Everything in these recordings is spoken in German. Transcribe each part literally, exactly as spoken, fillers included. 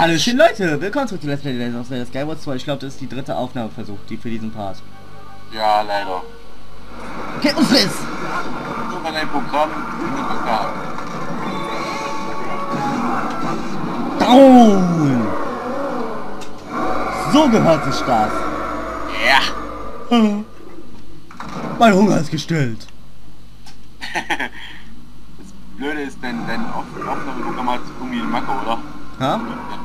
Hallöchen Leute, willkommen zurück zu Let's Play Legends of Zelda Skyward Sword. Ich glaube, das ist die dritte Aufnahmeversuch, die für diesen Part. Ja, leider. Okay, und friss! Nur mal ein Programm. Ja. Down! So gehört sich das. Ja. Mein Hunger ist gestillt. Das Blöde ist, dein, dein Auf- Aufnahmeprogramm hat irgendwie eine Macke, oder? Ha?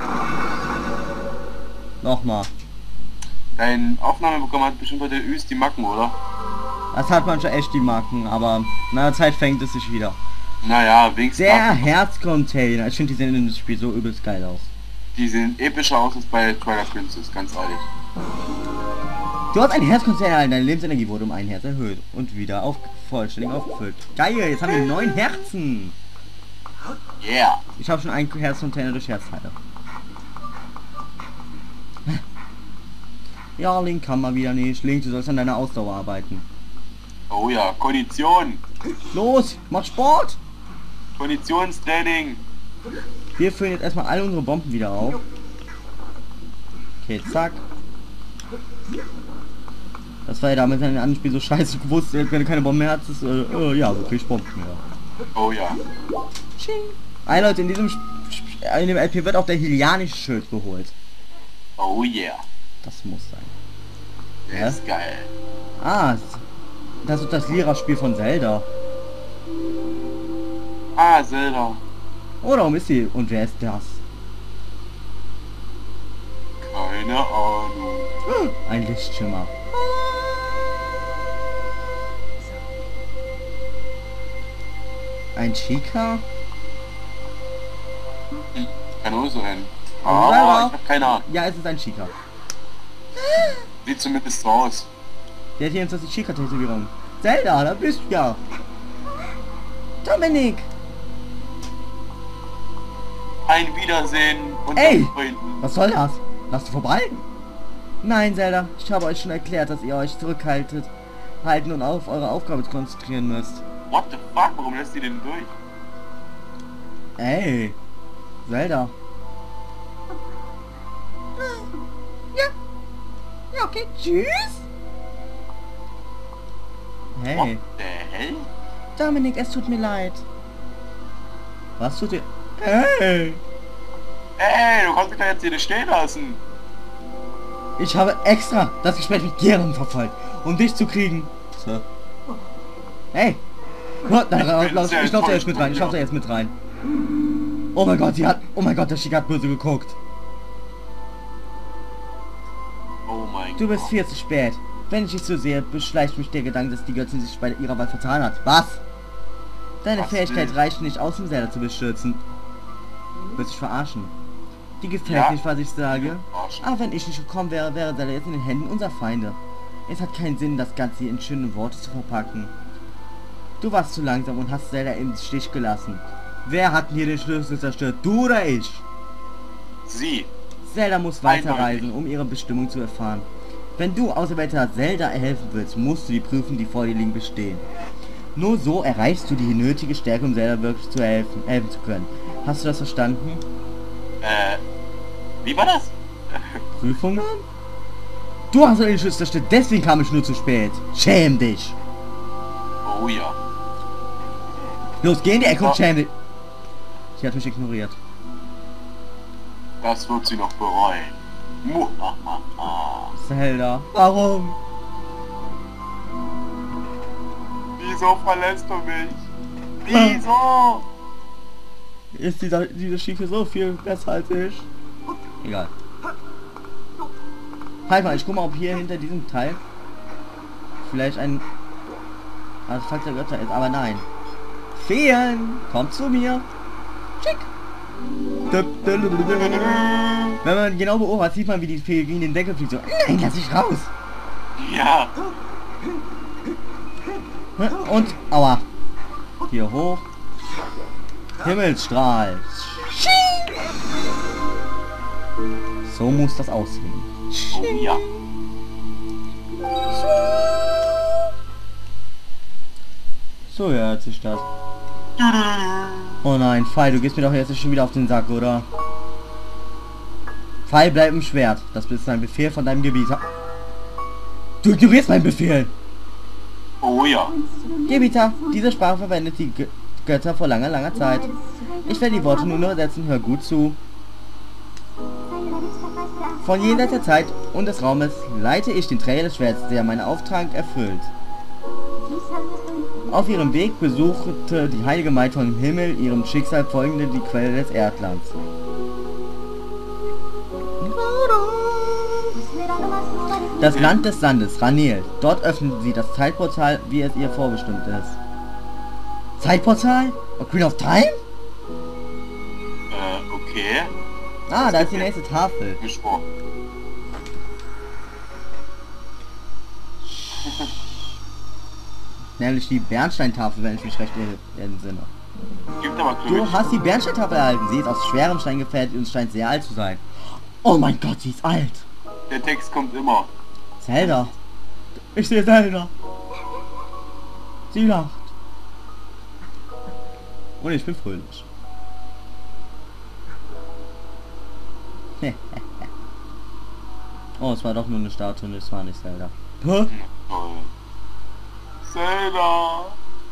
Nochmal. Dein Aufnahmeprogramm hat bestimmt heute üst die Macken, oder? Das hat manchmal echt die Marken, aber nach einer Zeit fängt es sich wieder. Naja, wenigstens. Der Herzcontainer. Ich finde, die sehen in dem Spiel so übelst geil aus. Die sehen epischer aus als bei Twilight Princess, ganz ehrlich. Du hast einen Herzcontainer, deine Lebensenergie wurde um ein Herz erhöht und wieder auf vollständig aufgefüllt. Geil, jetzt haben wir neun Herzen. Yeah. Ich habe schon einen Herzcontainer durch Herzteile. Ja, Link kann mal wieder nicht. Link, du sollst an deiner Ausdauer arbeiten. Oh ja, Kondition. Los, mach Sport! Konditionstraining. Wir füllen jetzt erstmal alle unsere Bomben wieder auf. Okay, zack. Das war ja damals in einem anderen Spiel so scheiße gewusst, wenn du keine Bomben mehr hast, äh, äh, ja, du kriegst Bomben mehr. Oh ja. Ein Leute, in diesem Sp in dem L P wird auch der Hylianische Schild geholt. Oh yeah. Das muss sein. Der Hä? ist geil. Ah, das ist das Lira-Spiel von Zelda. Ah, Zelda. Oh, darum ist sie. Und wer ist das? Keine Ahnung. Ein Lichtschimmer. Ein Chica? Hm, kann auch so rennen. Selber. Ah, ich hab keine Ahnung. Ja, es ist ein Chica. Sieht zumindest so aus. Der hat hier jetzt die Chica-Tätowierung. Zelda, da bist du ja. Dominik! Ein Wiedersehen und Ey! Freunden. Was soll das? Lass du vorbei? Nein, Zelda. Ich habe euch schon erklärt, dass ihr euch zurückhaltet, halten und auf eure Aufgabe konzentrieren müsst. What the fuck? Warum lässt die den durch? Ey! Zelda. Ja. Ja, okay. Tschüss. Hey. What the hell? Dominik, es tut mir leid. Was tut dir... Hey! Ey, du kannst mich da jetzt hier nicht stehen lassen. Ich habe extra das Gespräch mit Geren verfolgt, um dich zu kriegen. So. Hey! Oh, nein, raus, raus, ich laufe da jetzt mit rein, ich laufe da jetzt mit rein. Oh mein Gott, sie hat... Oh mein Gott, der Chica hat böse geguckt. Oh mein Gott. Du bist viel zu spät. Wenn ich dich so sehe, beschleicht mich der Gedanke, dass die Göttin sich bei ihrer Wahl vertan hat. Was? Deine Was Fähigkeit will? reicht nicht aus, um Zelda zu beschützen. Willst dich verarschen? Die gefällt Ja. nicht, was ich sage. Verarschen. Aber wenn ich nicht gekommen wäre, wäre Zelda jetzt in den Händen unserer Feinde. Es hat keinen Sinn, das Ganze in schöne Worte zu verpacken. Du warst zu langsam und hast Zelda im Stich gelassen. Wer hat hier den Schlüssel zerstört? Du oder ich? Sie. Zelda muss weiterreisen, um ihre Bestimmung zu erfahren. Wenn du Auserwählter Zelda helfen willst, musst du die Prüfungen, die vor dir liegen, bestehen. Nur so erreichst du die nötige Stärke, um Zelda wirklich zu helfen, helfen zu können. Hast du das verstanden? Äh, wie war das? Prüfungen? Du hast den Schlüssel zerstört, deswegen kam ich nur zu spät. Schäm dich! Oh ja. Los, geh in die Ecke und schäm dich! Sie hat mich ignoriert. Das wird sie noch bereuen. Muhahaha. Zelda, warum? Wieso verlässt du mich? Wieso? Ist dieser, diese Schiefe so viel besser als ich? Egal. Halt mal, ich guck mal, ob hier hinter diesem Teil vielleicht ein Artefakt der Götter ist, aber nein. Feen, kommt zu mir. Schick. Wenn man genau beobachtet, sieht man, wie die Fee gegen den Deckel fliegt. So, nein, lass ich raus. Ja. Und, aua. Hier hoch. Himmelsstrahl. So muss das aussehen. Oh ja. So hört sich das. Oh nein, Fei, du gehst mir doch jetzt schon wieder auf den Sack, oder? Pfeil bleibt im Schwert. Das ist ein Befehl von deinem Gebieter. Du ignorierst meinen Befehl. Oh ja. Gebieter, diese Sprache verwendet die Gö Götter vor langer, langer Zeit. Ich werde die Worte nun übersetzen, hör gut zu. Von jenseits der Zeit und des Raumes leite ich den Träger des Schwerts, der meinen Auftrag erfüllt. Auf ihrem Weg besuchte die heilige Maid vom Himmel ihrem Schicksal folgende die Quelle des Erdlands. Das Land des Sandes, Ranil. Dort öffnete sie das Zeitportal, wie es ihr vorbestimmt ist. Zeitportal? Queen of Time? Äh, okay. Ah, da ist die nächste Tafel. Gesprochen. Nämlich die Bernsteintafel, wenn ich mich recht entsinne. Gibt aber Du Glück. hast die Bernsteintafel erhalten. Sie ist aus schwerem Stein gefertigt und scheint sehr alt zu sein. Oh mein Gott, sie ist alt. Der Text kommt immer. Zelda. Ich sehe Zelda. Sie lacht. Und ich bin fröhlich. Oh, es war doch nur eine Statue und es war nicht Zelda. Hä? Toll. Zelda.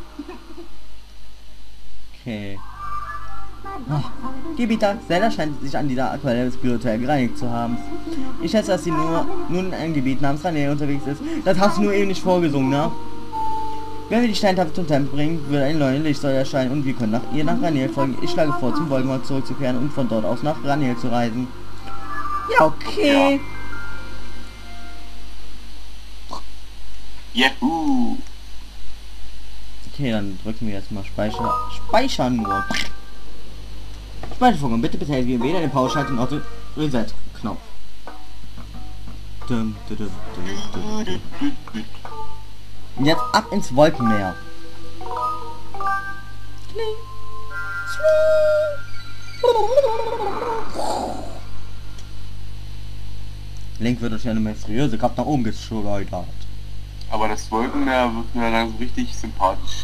Okay. Oh, Gebieter, Zelda scheint sich an dieser Aquelle spirituell gereinigt zu haben. Ich schätze, dass sie nur nun in einem Gebiet namens Ranil unterwegs ist. Das hast du nur eben nicht vorgesungen, ne? Wenn wir die Steintafel zum Tempel bringen, wird ein neues Lichtsäule erscheinen und wir können nach ihr nach Ranil folgen. Ich schlage vor, zum Wolkenort zurückzukehren und von dort aus nach Ranil zu reisen. Ja, okay. Ja. Juhu. Okay, dann drücken wir jetzt mal Speicher. Speichern nur. Speichervorgang. Bitte betätigen weder den Powerschalter noch den Reset-Knopf. Dum, dum, dum, dum, dum. Und jetzt ab ins Wolkenmeer. Link wird durch eine mysteriöse Kraft nach oben geschleudert. Aber das Wolkenmeer wird mir dann so richtig sympathisch.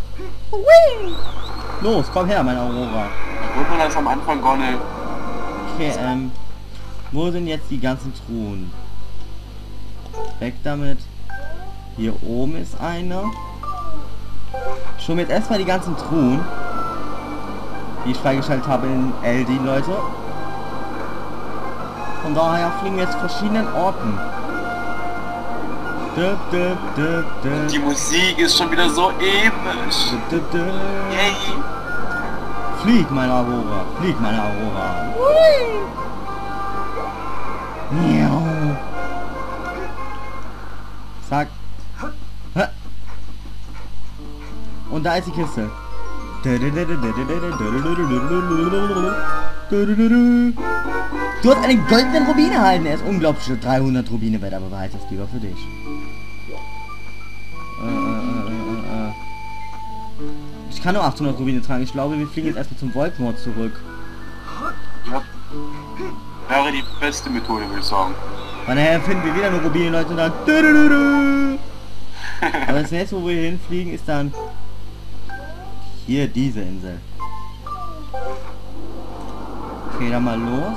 Los, komm her, meine Aurora. Da wird man das am Anfang gar nicht. Okay, ähm, wo sind jetzt die ganzen Truhen? Weg damit. Hier oben ist eine. Schon jetzt erstmal die ganzen Truhen, die ich freigeschaltet habe in L D, Leute. Von daher fliegen wir jetzt zu verschiedenen Orten. Dö, dö, dö, dö. Die Musik ist schon wieder so episch. Dö, dö, dö. Yay. Flieg, meine Aurora. Flieg, meine Aurora. Miau. Zack. Hä? Und da ist die Kiste. Du hast einen goldenen Rubin erhalten. Er ist unglaubliche dreihundert Rubine wert, aber behalte das lieber für dich. Äh, äh, äh, äh. Ich kann nur achthundert Rubine tragen. Ich glaube, wir fliegen jetzt erstmal zum Wolkenort zurück. Ja. Wäre die beste Methode, würde ich sagen. Weil nachher finden wir wieder nur Rubine, Leute, und dann... Aber das nächste, wo wir hinfliegen, ist dann... hier diese Insel. Okay, dann mal los.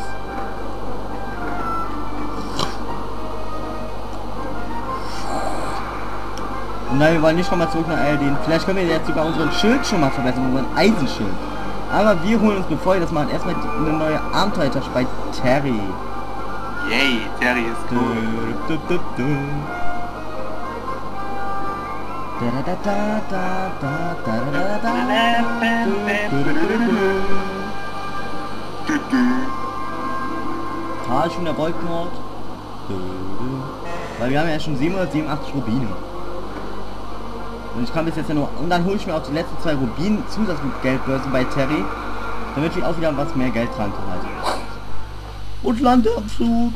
Und nein, wir wollen nicht schon mal zurück nach Eldin. Vielleicht können wir jetzt sogar unseren Schild schon mal verbessern, unseren Eisenschild. Aber wir holen uns, bevor wir das machen, erstmal eine neue Abenteuertasche bei Terry. Yay, Terry ist cool. Du, du, du, du. Da, da, da, da, da, da, da, da, da. Du, du, du, du, du. Da ist schon der Wolkenort. Du, du. Weil wir haben ja schon siebenhundertsiebenundachtzig Rubine. Und ich kann bis jetzt ja nur... Und dann hole ich mir auch die letzten zwei Rubinen Zusatzgeldbörsen bei Terry, damit ich auch wieder was mehr Geld tragen kann halt. Und Landeabzug.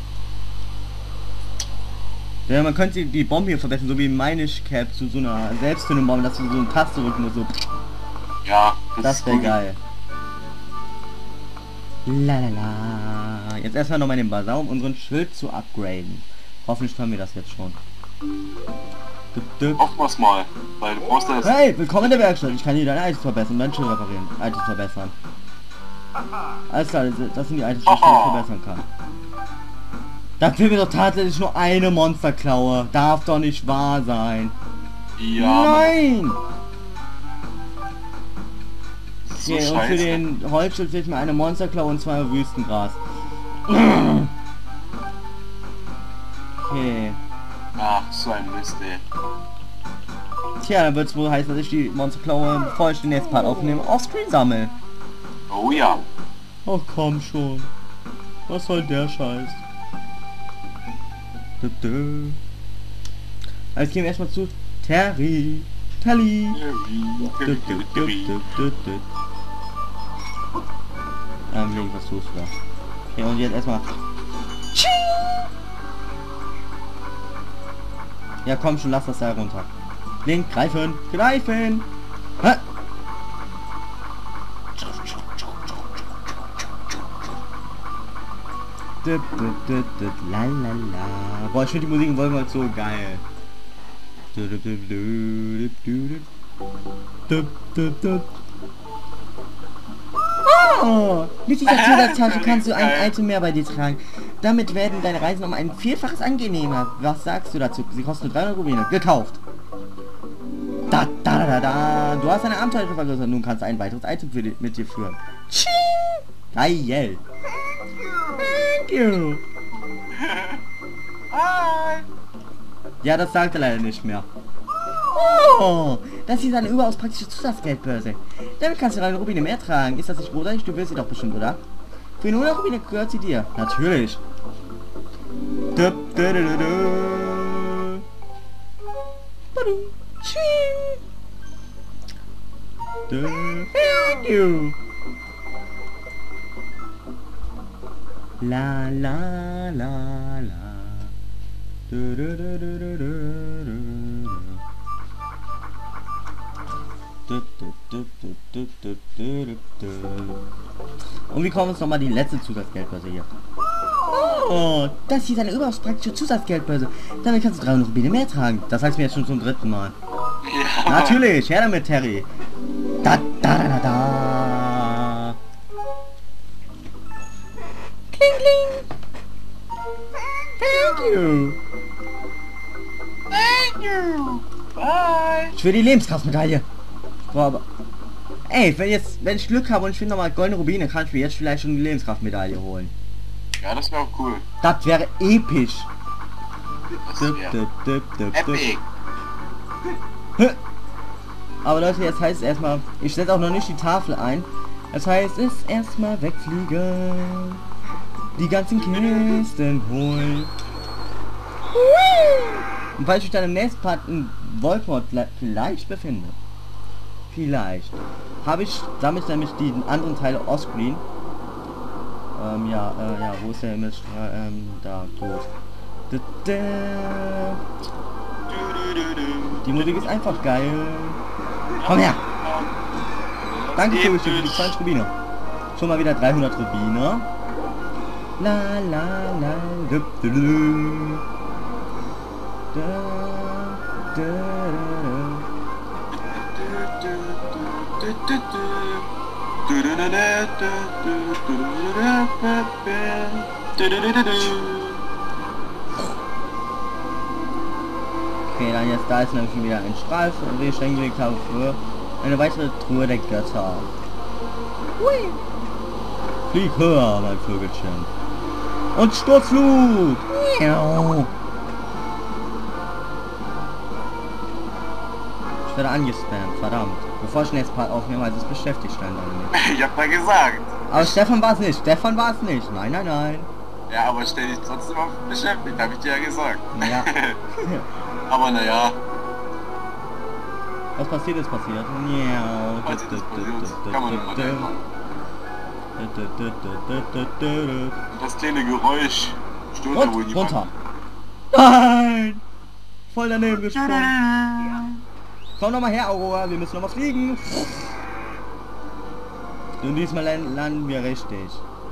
Ja, man könnte die Bombe hier verbessern, so wie meine Cap zu so einer Selbstzündung, dass du so eine Taste drücken musst, so. Ja, das, Das wäre ist geil. Lalala. Jetzt erstmal noch mal den Basar, um unseren Schild zu upgraden. Hoffentlich können wir das jetzt schon. Hoffen wir's mal, weil du brauchst das... Hey, willkommen in der Werkstatt. Ich kann hier dein Items verbessern, dein Schild reparieren. Items verbessern. Alles klar, das sind die Items, die ich verbessern kann. Da fehlt mir doch tatsächlich nur eine Monsterklaue. Darf doch nicht wahr sein. Ja. Nein! So Okay, und für scheiße. den Holzschild fehlt mir eine Monsterklaue und zwei Wüstengras. Okay. Ach, so ein Mist, ey. Tja, dann wird es wohl heißen, dass ich die Monsterklaue, bevor ich den nächsten Part aufnehme, offscreen sammle. Oh ja. Ach komm schon. Was soll der Scheiß? Dö, dö. Also gehen wir erstmal zu Terry. Telly. Dö, dö, dö, dö, dö, dö. Ähm, Link, was tust du da? Okay, und jetzt erstmal. Ja komm schon, lass das Seil runter. Link, greifen, greifen! Hä? Dü, dü, dü, dü, la, la, la. Boah, ich finde die Musik in Wolken halt so geil. Dü, dü, dü, dü, dü, dü. Dü, dü, dü. Oh, mit dieser Zusatztasche kannst du ein Item mehr bei dir tragen. Damit werden deine Reisen um ein Vielfaches angenehmer. Was sagst du dazu? Sie kosten nur dreihundert Rubine. Gekauft. Da, da, da, da, da. Du hast deine Abenteuer vergrößert. Nun kannst du ein weiteres Item für die, mit dir führen. Tsching. Geil. Thank you. Hi. Ja, das sagt er leider nicht mehr. Oh, das hier ist eine überaus praktische Zusatzgeldbörse. Damit kannst du deine Rubine mehr tragen. Ist das nicht großartig? Du willst sie doch bestimmt, oder? Für nur noch Rubine gehört sie dir. Natürlich. Du, du, du, du, du. Badum. Tsching. Du. Thank you. La la la la. Du, du, du, du, du, du, du. Und wie kommen uns nochmal die letzte Zusatzgeldbörse hier? Oh, das hier ist eine überaus praktische Zusatzgeldbörse. Damit kannst du dreihundert Rubine mehr tragen. Das heißt mir jetzt schon zum dritten Mal. Ja. Natürlich, her damit, Terry. Da, da, da, da, da. Kling, kling. Thank you. Thank you. Bye. Ich will die Lebenskraftmedaille. Boah, aber... Ey, wenn jetzt, wenn ich Glück habe und ich finde nochmal goldene Rubine, kann ich mir jetzt vielleicht schon die Lebenskraftmedaille holen. Ja, das wäre auch cool. Das wäre episch. Das Dip, wär dip, dip, dip, dip. epic. Aber Leute, jetzt heißt es erstmal, ich setze auch noch nicht die Tafel ein. Das heißt, es erstmal wegfliegen. Die ganzen Kisten holen. Und weil ich mich dann im nächsten Part in Wolkenmod vielleicht befinde. Vielleicht. Habe ich damit nämlich die anderen Teile offscreen. Ähm, ja, äh, ja, wo ist der Himmelsstrahl? Ähm, da, gut. Da, da. Die Musik ist einfach geil. Komm her! Danke für die zwanzig Rubine. Schon mal wieder dreihundert Rubine. La la la. Du, du, du. Da, da, da. Okay, dann jetzt da ist nämlich wieder ein Streifen und den ich hingelegt habe für eine weitere Truhe der Götter. Hui. Flieg höher, mein Vögelchen. Und Sturzflug! Miau. Ich werde angespammt, verdammt. Bevor ich den nächsten Part aufnehme, also es beschäftigt stand damit. Ich hab mal gesagt. Aber Stefan war es nicht, Stefan war es nicht. Nein, nein, nein. Ja, aber stell dich trotzdem auf beschäftigt, hab ich dir ja gesagt. Ja. Aber naja, Was passiert ist passiert. Miau. was ist das passiert? Kann man immer nicht machen. Und das kleine Geräusch stört ja wohl Und niemand. runter. Nein! Voll daneben gesprungen. Komm noch mal her, Aurora, wir müssen noch mal fliegen. Und diesmal landen wir richtig.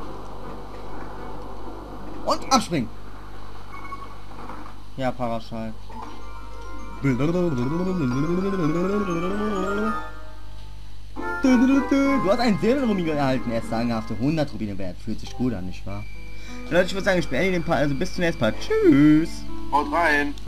Und abspringen. Ja, Paraschall. Du hast einen Seelenrubin erhalten. Er ist sagenhafte hundert Rubine wert. Fühlt sich gut an, nicht wahr? Leute, ich würde sagen, ich beende den Part, also bis zum nächsten Part. Tschüss. Haut rein.